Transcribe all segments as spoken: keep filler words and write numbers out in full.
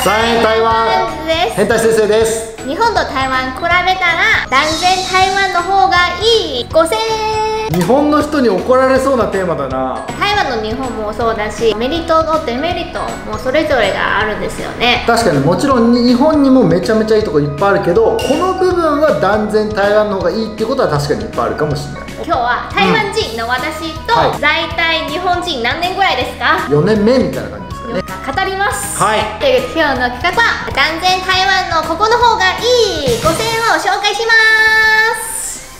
さんえん台湾です。 変態先生です。 日本と台湾比べたら断然台湾の方がいい。ごせんえん。 日本の人に怒られそうなテーマだな。 台湾の日本もそうだし、メリットとデメリットもそれぞれがあるんですよね。 確かにもちろん日本にもめちゃめちゃいいとこいっぱいあるけど、この部分は断然台湾の方がいいっていうことは確かにいっぱいあるかもしれない。 今日は台湾人の私と、 うんはい、 大体日本人何年ぐらいですか？ よねんめみたいな感じですかね。 語ります。 はい。 という今日の企画は断然台湾のここの方がいいごせんえんを紹介します。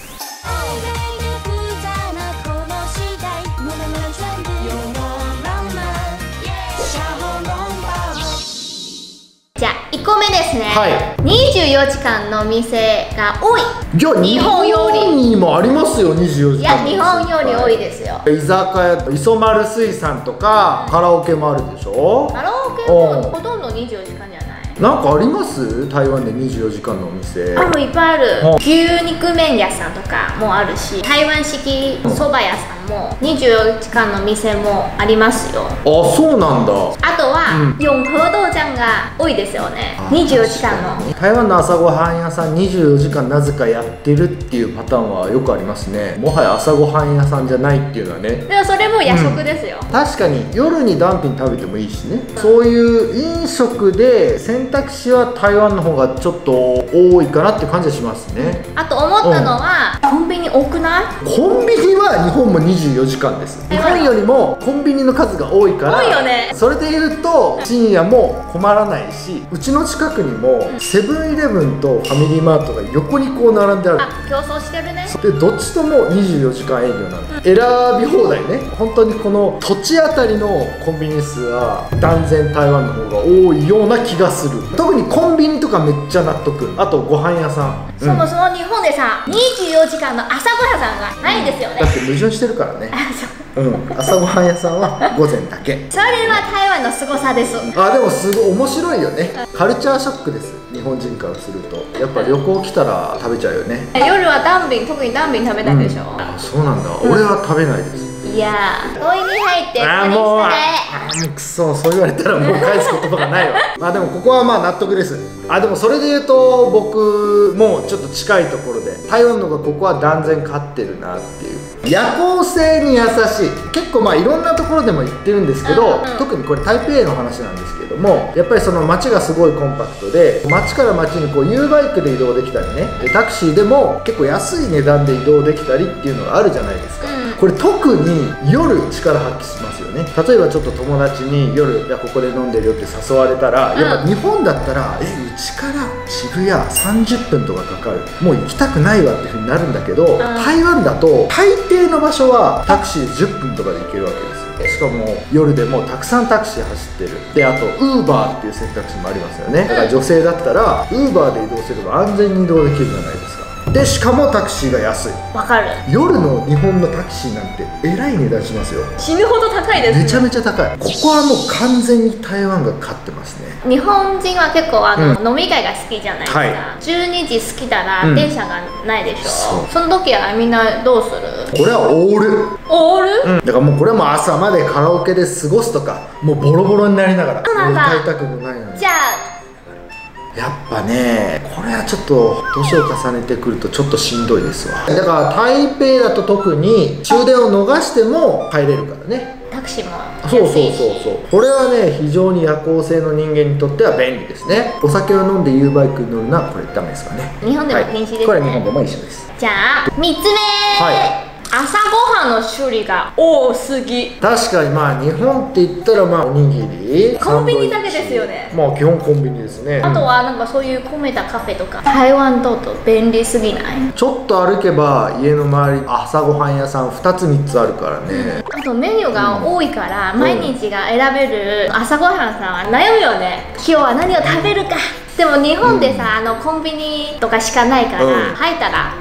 じゃあいっこめですね、はい、にじゅうよじかんの店が多い。 いや日本より日本にもありますよ。にじゅうよじかんの店。いや日本より多いですよ。 居酒屋、磯丸水産とか、うん、カラオケもあるでしょ。 カラオケもほとんどにじゅうよじかんじゃない。 なんかあります？台湾でにじゅうよじかんのお店。 あ、もういっぱいある。牛肉麺屋さんとかもあるし、台湾式そば屋さんもにじゅうよじかんの店もありますよ。 あ、そうなんだ。 あとは、うん、永和豆漿が多いですよね。にじゅうよじかんの。 台湾の朝ごはん屋さんにじゅうよじかんなぜかやってるっていうパターンはよくありますね。もはや朝ごはん屋さんじゃないっていうのはね。 でもそれも夜食ですよ、 うん、確かに夜にダンピン食べてもいいしね、うん、そういう飲食で選択肢は台湾の方がちょっと多いかなって感じはしますね。 あと思ったのは、うん、コンビニ多くない？ コンビニは日本もにじゅうよじかんです。日本よりもコンビニの数が多いから、 多いよね。 それでいうと深夜も困らないし、うちの近くにもセブンイレブンとファミリーマートが横にこう並んである。 あ、競争してるね。 でどっちともにじゅうよじかん営業なんで、うん、選び放題ね。本当にこの土地あたりのコンビニ数は断然台湾の方が多いような気がする。特にコンビニとかめっちゃ納得。あとご飯屋さん、 そもそも日本でさにじゅうよじかんの朝ごはんさんがないんですよね。 だって矛盾してるからね。うん、朝ごはん屋さんは午前だけ。 それは台湾の凄さです。 あ、でもすごい面白いよね。カルチャーショックです。日本人からするとやっぱ旅行来たら食べちゃうよね。 夜はダンビン、特にダンビン食べたいでしょ、うん、 あ、そうなんだ、うん、俺は食べないです。 いやー、おいに入ってあーもうあーくそ、そう言われたらもう返す言葉がないわ。まあでもここはまあ納得です。あ、でもそれで言うと僕もちょっと近いところで台湾の方がここは断然勝ってるなっていう。夜行性に優しい。結構まあいろんなところでも言ってるんですけど、うんうん、特にこれ台北の話なんですけども、やっぱりその街がすごいコンパクトで、街から街にこう U バイクで移動できたりね、タクシーでも結構安い値段で移動できたりっていうのがあるじゃないですか、うん、これ特に夜力発揮しますよね。例えばちょっと友達に夜、いやここで飲んでるよって誘われたら、うん、やっぱ日本だったらえうちから渋谷さんじゅっぷんとかかかる、もう行きたくないわっていうふうになるんだけど、うん、台湾だと大抵の場所はタクシーでじゅっぷんとかで行けるわけですよ。しかも夜でもたくさんタクシー走ってる。であとウーバーっていう選択肢もありますよね。だから女性だったらウーバーで移動すれば安全に移動できるじゃないですか。でしかもタクシーが安い。 わかる。 夜の日本のタクシーなんてえらい値段しますよ。 死ぬほど高いです、ね、 めちゃめちゃ高い。ここはもう完全に台湾が勝ってますね。 日本人は結構あの、うん、飲み会が好きじゃないですか、 はい、 じゅうにじ過ぎたら電車がないでしょ、うん、その時はみんなどうする？ これはオールオール、 うん、だからもうこれはもう朝までカラオケで過ごすとか、もうボロボロになりながら歌いたくもないのに。 じゃあやっぱね、これはちょっと年を重ねてくるとちょっとしんどいですわ。だから台北だと特に終電を逃しても帰れるからね。 タクシーもそうそうそうそう。これはね非常に夜行性の人間にとっては便利ですね。お酒を飲んで U バイクに乗るのはこれダメですかね。 日本でも禁止ですね、はい、 これは日本でも一緒です。 じゃあみっつめ、はい、朝ごはんの種類が多すぎ。 確かにまあ日本って言ったらまあおにぎりコンビニだけですよね。 まあ基本コンビニですね。 あとはなんかそういう込めたカフェとか台湾だと便利すぎない？ ちょっと歩けば家の周り朝ごはん屋さんふたつみっつあるからね、 うん、あとメニューが多いから毎日が選べる朝ごはんさんは悩むよね。今日は何を食べるか。でも日本でさ、うん、あのコンビニとかしかないから、うん、入ったらあ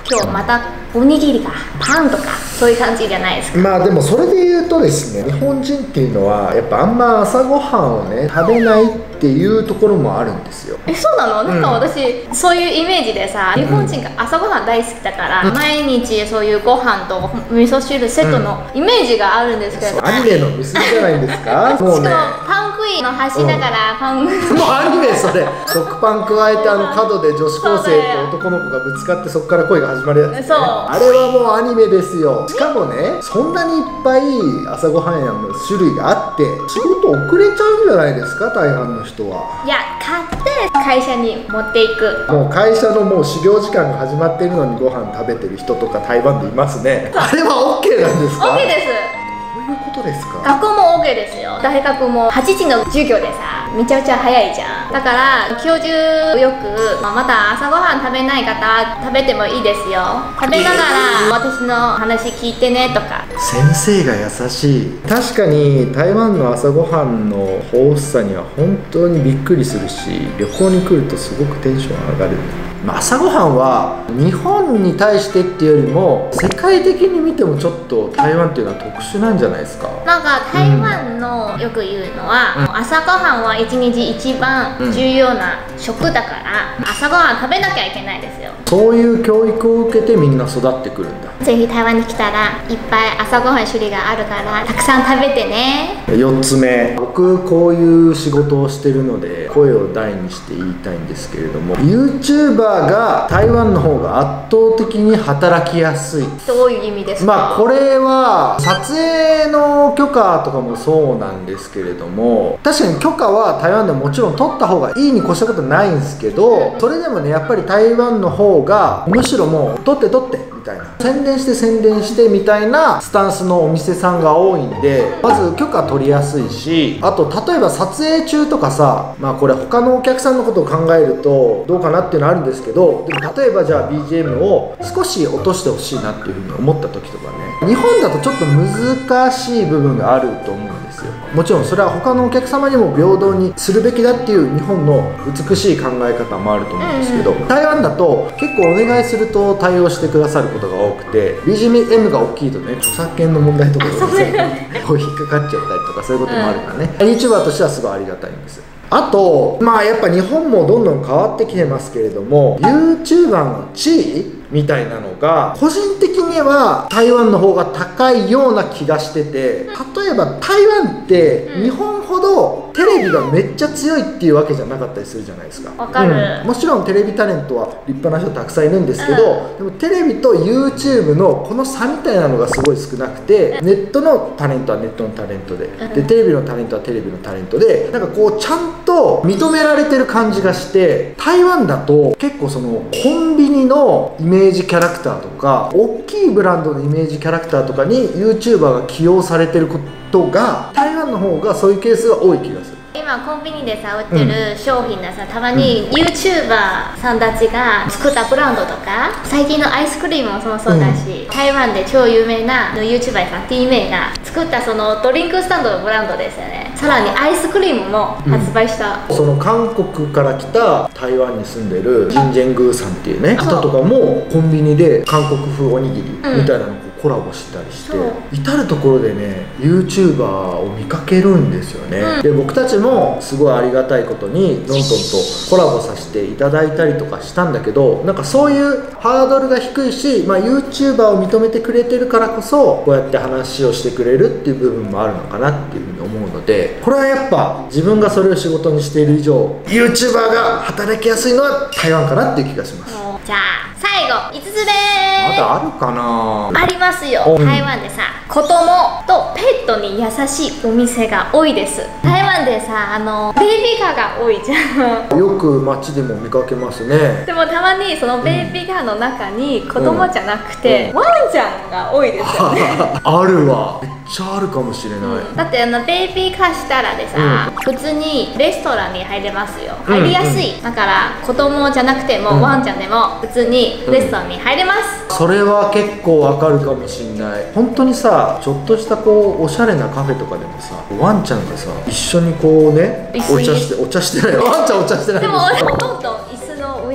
今日またおにぎりかパンとかそういう感じじゃないですか。 まあでもそれで言うとですね、日本人っていうのはやっぱあんま朝ごはんをね食べないっていうところもあるんですよ。 え、そうなの？なんか私、うん、そういうイメージでさ、日本人が朝ごはん大好きだから、うん、毎日そういうご飯と味噌汁セットのイメージがあるんですけど、 うん、アニメの見過ぎじゃないんですか？もうね、 しかもパン食いの端だから、うん、パンもうアニメそれ食パン加えてあの角で女子高生と男の子がぶつかってそこから恋が始まるやつ、ね、 そうあれはもうアニメですよ。しかもね、そんなにいっぱい朝ごはんやの種類があって仕事遅れちゃうんじゃないですか、大半の人は。 いや、買って会社に持っていく。 もう会社のもう始業時間が始まっているのにご飯食べてる人とか台湾でいますね。あれは OK なんですか？ OK です。 どういうことですか？ 学校も OK ですよ。大学もはちじの授業でさ、めちゃくちゃ早いじゃん。だから教授よく、まあ、また朝ごはん食べない方食べてもいいですよ。食べながら私の話聞いてねとか。 先生が優しい。確かに台湾の朝ごはんの豊富さには本当にびっくりするし、旅行に来るとすごくテンション上がる。まあ、朝ごはんは日本に対してっていうよりも世界的に見てもちょっと台湾っていうのは特殊なんじゃないですか。 なんか台湾のよく言うのは、うん、朝ごはんは一日一番重要な食だから、うん、朝ごはん食べなきゃいけないですよ。 そういう教育を受けてみんな育ってくるんだ。 ぜひ台湾に来たらいっぱい朝ごはん種類があるからたくさん食べてね。 よっつめ、僕こういう仕事をしてるので声を大にして言いたいんですけれども、 YouTuberが台湾の方が圧倒的に働きやすい。 どういう意味ですか？ まあこれは撮影の許可とかもそうなんですけれども、確かに許可は台湾でももちろん取った方がいいに越したことないんですけど、それでもねやっぱり台湾の方がむしろもう取って取ってみたいな、宣伝して宣伝してみたいなスタンスのお店さんが多いんで、まず許可取りやすいし、あと例えば撮影中とかさ、まあこれ他のお客さんのことを考えるとどうかなっていうのはあるんですけど、でも例えばじゃあ ビージーエム を少し落としてほしいなっていうふうに思った時とかね、日本だとちょっと難しい部分があると思うんですよ。もちろんそれは他のお客様にも平等にするべきだっていう日本の美しい考え方もあると思うんですけど、うんうん、台湾だと結構お願いすると対応してくださることが多くて、 ビージーエム が大きいとね著作権の問題とかでこう引っかかっちゃったりとかそういうこともあるからね、うん、YouTuber としてはすごいありがたいんです。あとまあやっぱ日本もどんどん変わってきてますけれども、 YouTuber の地位みたいなのが個人的には台湾の方が高いような気がしてて、例えば台湾って日本ほどテレビがめっちゃ強いっていうわけじゃなかったりするじゃないですか。 わかる、 うん、もちろんテレビタレントは立派な人たくさんいるんですけど、うん、でもテレビと YouTube のこの差みたいなのがすごい少なくて、ネットのタレントはネットのタレントで、でテレビのタレントはテレビのタレントで、なんかこうちゃんと認められてる感じがして、台湾だと結構そのコンビニのイメージキャラクターとか大きいブランドのイメージキャラクターとかに YouTuber が起用されてることが台湾の方がそういうケースが多い気がする。 今コンビニでさ売ってる商品がさ、たまに YouTuber さんたちが作ったブランドとか、最近のアイスクリームもそうそうだし、うん、台湾で超有名な YouTuber さん T メイが作ったそのドリンクスタンドのブランドですよね。さらにアイスクリームも発売した、 うん、その韓国から来た台湾に住んでるジンジェングーさんっていうね人とかもコンビニで韓国風おにぎりみたいなのコラボしたりして、うん、至る所でね YouTuber を見かけるんですよね、うん、で僕たちもすごいありがたいことにどんどんとコラボさせていただいたりとかしたんだけど、なんかそういうハードルが低いし、まあ、YouTuber を認めてくれてるからこそこうやって話をしてくれるっていう部分もあるのかなっていうふうに思うので、これはやっぱ自分がそれを仕事にしている以上 YouTuber が働きやすいのは台湾かなっていう気がします。 じゃあ最後いつつめまだあるかな。 ありますよ。台湾でさ子供とペットに優しいお店が多いです。台湾でさあのベイビーカーが多いじゃんよく街でも見かけますね。 でもたまにそのベイビーカーの中に子供じゃなくて、うん、ワンちゃんが多いですよねあるわ、めっちゃあるかもしれない、 うん、だってあのベイビーカーしたらでさ、うん、普通にレストランに入れますよ。入りやすい、うんうん、だから子供じゃなくても、うん、ワンちゃんでも普通にレストランに入れます、 うん、それは結構わかるかもしんない。本当にさちょっとしたこうおしゃれなカフェとかでもさワンちゃんがさ一緒にこうねお茶してお茶してないワンちゃんお茶してないでもどんどん椅子の上に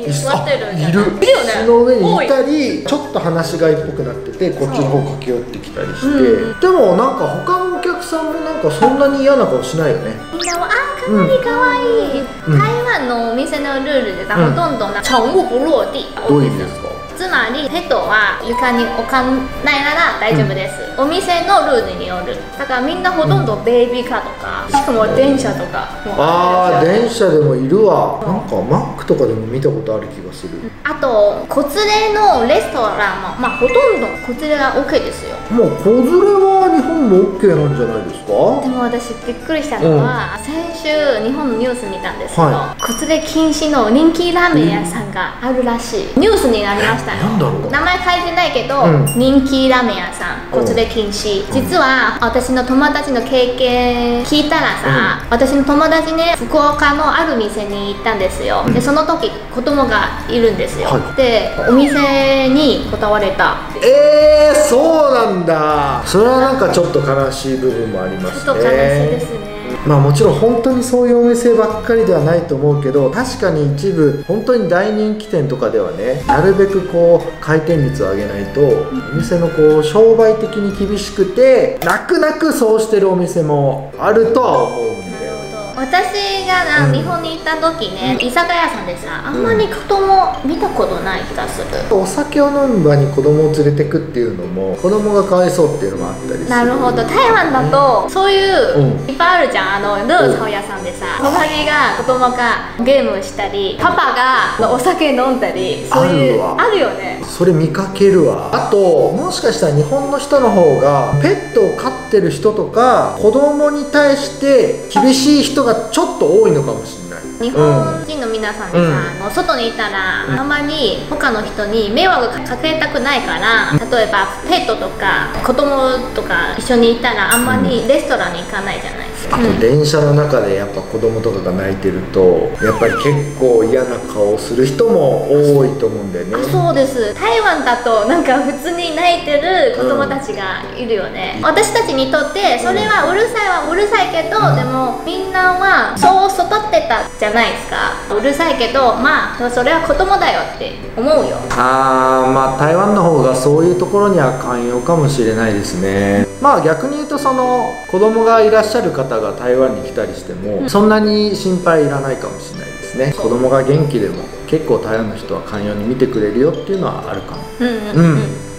に座ってるじゃん。 いる。 いるよね。 椅子の上にいたり、ちょっと話し飼いっぽくなっててこっちの方駆け寄ってきたりして、うん、でもなんか他のお客さんもなんかそんなに嫌な顔しないよね。 みんなはあかわいいかわいい、うん、台湾のお店のルールでさ、ほとんどな宠物不落地。 どういう意味ですか？ つまりペットは床に置かないなら大丈夫です、うん、お店のルールによる。だからみんなほとんどベイビーカーとか、しかも電車とかもああ、電車でもいるわ。なんかマックとかでも見たことある気がする。 あと子連れのレストランも、まあ、ほとんど子連れが OK ですよ。 もう子連れは日本も OK なんじゃないですか？ でも私びっくりしたのは、うん、先週日本のニュース見たんですけど、はい、子連れ禁止の人気ラーメン屋さんがあるらしい、ニュースになりましたよ。 なんだろう、 名前書いてないけど、うん、人気ラーメン屋さん子連れ禁止、うん、実は私の友達の経験聞いたらさ、うん、私の友達ね福岡のある店に行ったんですよ、うん、でその時子供がいるんですよ、はい、でお店に断れた。 えー、そうなんだ。それはなんかちょっと悲しい部分もありますね。 ちょっと悲しいですね。 まあもちろん本当にそういうお店ばっかりではないと思うけど、確かに一部本当に大人気店とかではね、なるべくこう回転率を上げないと、お店のこう商売的に厳しくて泣く泣くそうしてるお店もあるとは思うんだよ。 私がな、うん、日本に行った時ね、居酒屋さんでさ、あんまり子供見たことない気がする。 お酒を飲む場に子供を連れてくっていうのも子供がかわいそうっていうのもあったりする。 なるほど。台湾だと、うん、そういう、うん、いっぱいあるじゃん。あのルーツ屋さんでさ、お酒が子供がゲームしたり、パパがお酒飲んだり、そういうあるよね。 それ見かけるわ。あともしかしたら日本の人の方がペットを飼ってる人とか子供に対して厳しい人がちょっと多いのかもしれない。 日本人の皆さんでさ、うん、もう外にいたら、うん、あんまり他の人に迷惑かけたくないから、うん、例えばペットとか子供とか一緒にいたらあんまりレストランに行かないじゃないですか、 うん、あと電車の中でやっぱ子供とかが泣いてるとやっぱり結構嫌な顔をする人も多いと思うんだよね。 あ、そうです。台湾だとなんか普通に泣いてる子供たちがいるよね、うん、私たちにとってそれはうるさいはうるさいけど、うん、でもみんなはそう育ってたじゃないですか。うるさいけどまあそれは子供だよって思うよ。 あー、まあ台湾の方がそういうところには寛容かもしれないですね。まあ逆に言うとその子供がいらっしゃる方が台湾に来たりしても、うん、そんなに心配いらないかもしれないですね。子供が元気でも結構台湾の人は寛容に見てくれるよっていうのはあるかも。うんうんうん、うん、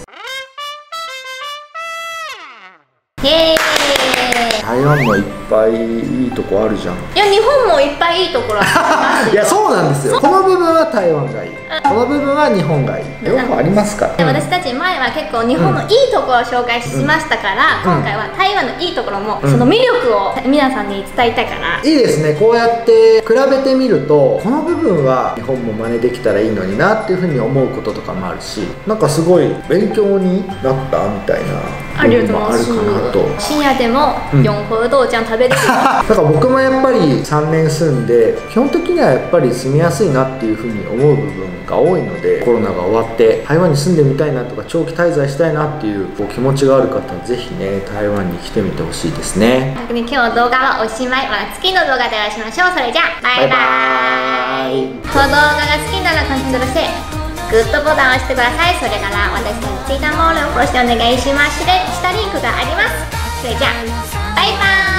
イエーイ。 台湾もいっぱいいいとこあるじゃん。 いや日本もいっぱいいいところありますよ。 いやそうなんですよ。この部分は台湾がいい、この部分は日本がいい、両方ありますから。 私たち前は結構日本のいいところを紹介しましたから、うん、今回は台湾のいいところも、うん、その魅力を皆さんに伝えたいから、 いいですね。こうやって比べてみるとこの部分は日本も真似できたらいいのになっていうふうに思うこととかもあるし、なんかすごい勉強になったみたいな部分もあるかなと。 深夜でも永和豆漿食べれるだから僕もやっぱりさんねん住んで基本的にはやっぱり住みやすいなっていうふうに思う部分が多いので、コロナが終わって台湾に住んでみたいなとか長期滞在したいなっていうこう気持ちがある方はぜひね台湾に来てみてほしいですね。 今日の動画はおしまい。また次の動画でお会いしましょう。それじゃあバイバーイ。この動画が好きならコメントしてグッドボタンを押してください。それから私の Twitter もフォローしてお願いします。下リンクがあります。それじゃあバイバーイ。